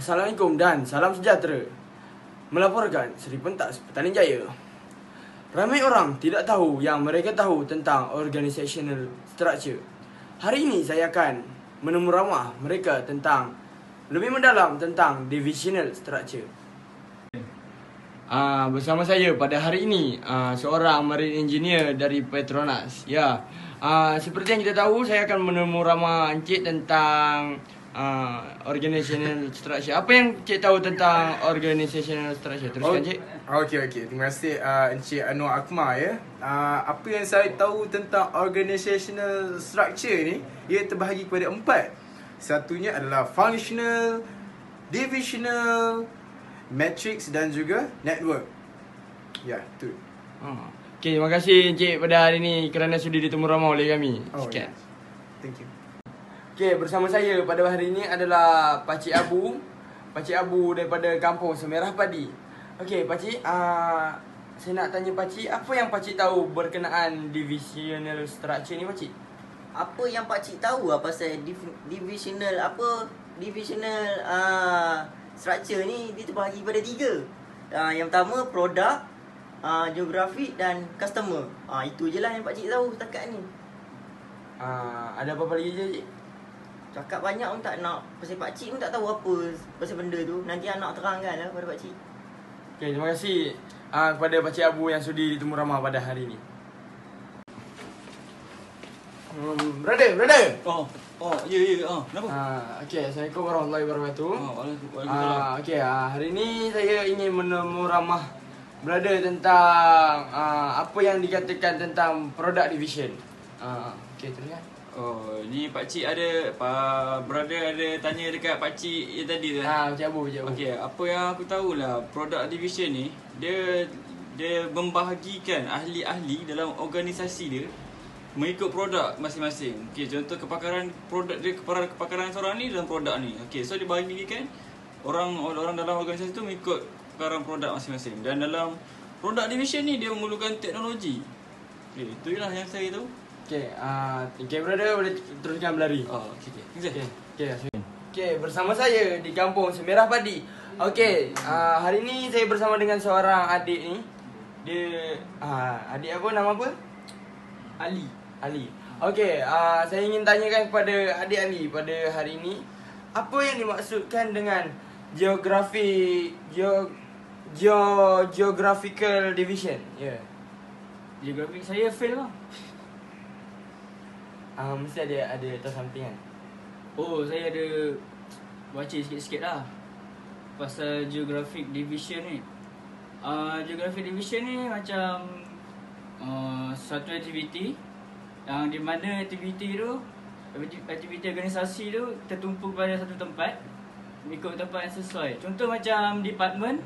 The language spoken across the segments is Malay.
Assalamualaikum dan salam sejahtera. Melaporkan Seri Pentas Petaling Jaya. Ramai orang tidak tahu yang mereka tahu tentang organizational structure. Hari ini saya akan menemu ramah mereka tentang lebih mendalam tentang divisional structure. Bersama saya pada hari ini seorang marine engineer dari Petronas. Ya, seperti yang kita tahu, saya akan menemu ramah Encik tentang organizational structure. Apa yang Encik tahu tentang organizational structure? Teruskan Encik. Okey. Terima kasih Encik Anwar Akmal ya. Apa yang saya tahu tentang organizational structure ni, ia terbahagi kepada 4. Satunya adalah functional, divisional, matrix dan juga network. Ya, tu. Okey, terima kasih Encik pada hari ini kerana sudi ditemu ramah oleh kami. Yes. Thank you. Okey, bersama saya pada hari ini adalah Pakcik Abu. Pakcik Abu daripada kampung Semerah Padi. Okey, Pakcik, saya nak tanya Pakcik, apa yang Pakcik tahu berkenaan divisional structure ni, Pakcik? Apa yang Pakcik tahu pasal divisional structure ni, dia terbahagi pada 3. Yang pertama produk, geographic dan customer. Itu je lah yang Pakcik tahu setakat ni. Ada apa-apa lagi je, Cik? Cakap banyak pun tak nak. Pasal Pakcik pun tak tahu apa pasal benda tu. Nanti anak terangkan lah pada Pakcik. Okey, terima kasih kepada Pakcik Abu yang sudi ditemu ramah pada hari ini. Brother. Kenapa? Okey, Assalamualaikum warahmatullahi wabarakatuh. Waalaikumsalam. Okey, hari ini saya ingin menemu ramah brother tentang apa yang dikatakan tentang product division. Okey, teruskan. Ni pakcik brother ada tanya dekat pakcik yang tadi tu. Pakcik Abu. Okey, apa yang aku tahulah, product division ni dia membahagikan ahli-ahli dalam organisasi dia mengikut produk masing-masing. Okey, contoh kepakaran produk dia, kepakaran seorang ni dalam produk ni. Okey, so dia bahagikan orang dalam organisasi tu mengikut kepakaran produk masing-masing. Dan dalam product division ni dia memerlukan teknologi. Okey, itu je lah yang saya tahu. Okey, brother boleh teruskan berlari. Okey, bersama saya di kampung Semerah Padi. Okey, hari ni saya bersama dengan seorang adik ni. Dia adik apa, nama apa? Ali. Okey, saya ingin tanyakan kepada adik Ali pada hari ini, apa yang dimaksudkan dengan geographical division? Ya. Geographic saya fail lah. Mesti ada tahu something kan? Saya ada baca sikit-sikit lah pasal geographic division ni. Geographic division ni macam satu aktiviti yang di mana aktiviti organisasi tu tertumpu pada satu tempat mengikut tempat yang sesuai. Contoh macam department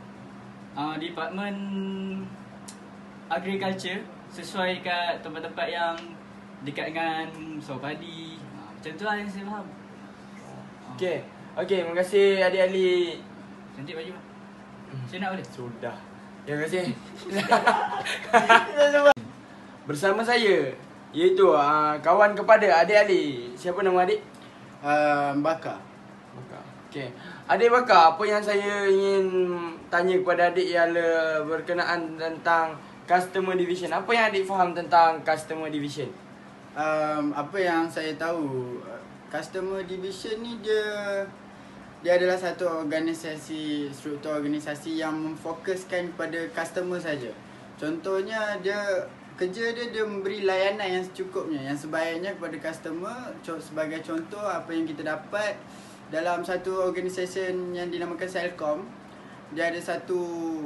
agriculture sesuai kat tempat-tempat yang dekat dengan sawah padi. Macam tu lah yang saya faham. Okey, terima kasih adik Ali. Cantik baju lah. Saya nak boleh? Sudah. Terima kasih. Bersama saya, iaitu kawan kepada adik Ali. Siapa nama adik? Bakar. Okey. Adik Bakar, apa yang saya ingin tanya kepada adik ialah berkenaan tentang customer division. Apa yang adik faham tentang customer division? Apa yang saya tahu, customer division ni dia adalah satu struktur organisasi yang memfokuskan kepada customer saja. Contohnya kerja dia memberi layanan yang secukupnya, yang sebaiknya kepada customer. Sebagai contoh, apa yang kita dapat dalam satu organisasi yang dinamakan Celcom, dia ada satu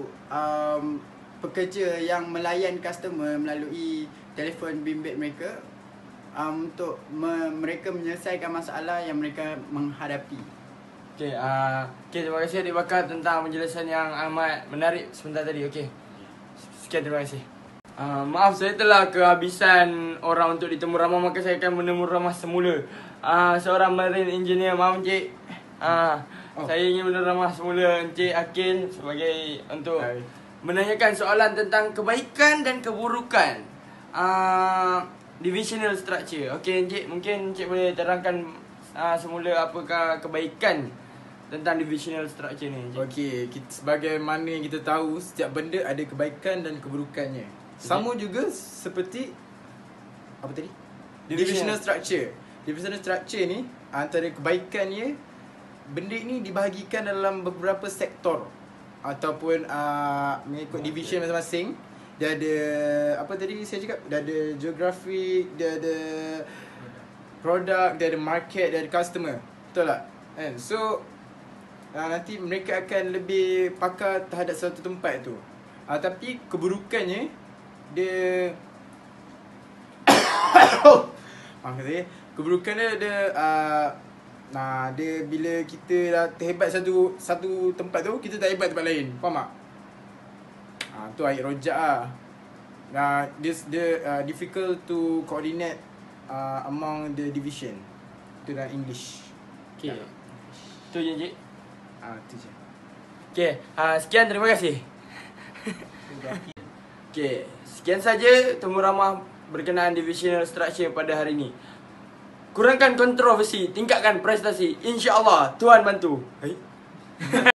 pekerja yang melayan customer melalui telefon bimbit mereka untuk mereka menyelesaikan masalah yang mereka menghadapi. Okey, terima kasih adik Bakar tentang penjelasan yang amat menarik sebentar tadi. Okey. Sekian, terima kasih. Maaf, saya telah kehabisan orang untuk ditemu ramah, maka saya akan menemu ramah semula. Seorang marine engineer, maaf Encik. Saya ingin menemu ramah semula Encik Akil sebagai untuk menanyakan soalan tentang kebaikan dan keburukan divisional structure. Okey Encik, mungkin Encik boleh terangkan semula apakah kebaikan tentang divisional structure ni, Encik? Okey, sebagaimana yang kita tahu, setiap benda ada kebaikan dan keburukannya. Sama juga seperti apa tadi? Divisional structure. Divisional structure ni antara kebaikannya, benda ni dibahagikan dalam beberapa sektor ataupun mengikut division masing-masing. Dia ada apa tadi saya cakap? Dia ada geographic, dia ada product, dia ada market, dia ada customer. Betul tak? And so nanti mereka akan lebih pakar terhadap satu tempat tu. Tapi keburukannya dia keburukannya dia dia bila kita dah terhebat satu tempat tu, kita tak hebat tempat lain. Faham tak? Tu ayat rojak lah. Dia difficult to coordinate among the division. Itu dalam English. Okay. Tu je, Encik. Tu je. Okay, sekian, terima kasih. Okay, sekian saja Temu Ramah berkenaan divisional structure pada hari ini. Kurangkan kontroversi, tingkatkan prestasi. InsyaAllah, Tuhan bantu.